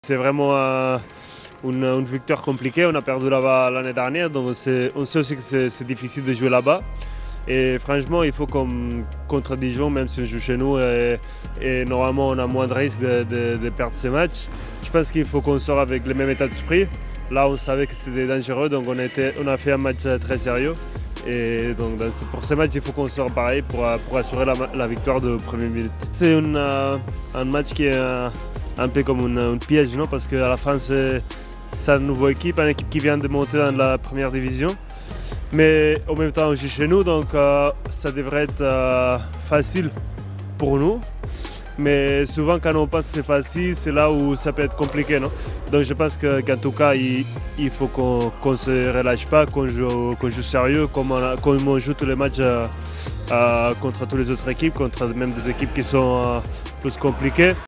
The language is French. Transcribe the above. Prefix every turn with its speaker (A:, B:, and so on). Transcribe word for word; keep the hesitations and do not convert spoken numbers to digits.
A: C'est vraiment euh, une, une victoire compliquée. On a perdu là-bas l'année dernière, donc on sait, on sait aussi que c'est difficile de jouer là-bas. Et franchement, il faut comme contre Dijon, même si on joue chez nous, et, et normalement on a moins de risques de, de, de perdre ces matchs. Je pense qu'il faut qu'on sorte avec le même état d'esprit. Là, on savait que c'était dangereux, donc on, était, on a fait un match très sérieux. Et donc dans ce, pour ce match, il faut qu'on sorte pareil pour, pour assurer la, la victoire de première minute. C'est euh, un match qui est euh, un peu comme une, une piège, non? Parce qu'à la fin, c'est une nouvelle équipe, une équipe qui vient de monter dans la première division. Mais en même temps, on joue chez nous, donc euh, ça devrait être euh, facile pour nous. Mais souvent, quand on pense que c'est facile, c'est là où ça peut être compliqué, non? Donc je pense qu'en qu tout cas, il, il faut qu'on ne se relâche pas, qu'on joue, qu'on joue sérieux, comme on, a, comme on joue tous les matchs euh, euh, contre toutes les autres équipes, contre même des équipes qui sont euh, plus compliquées.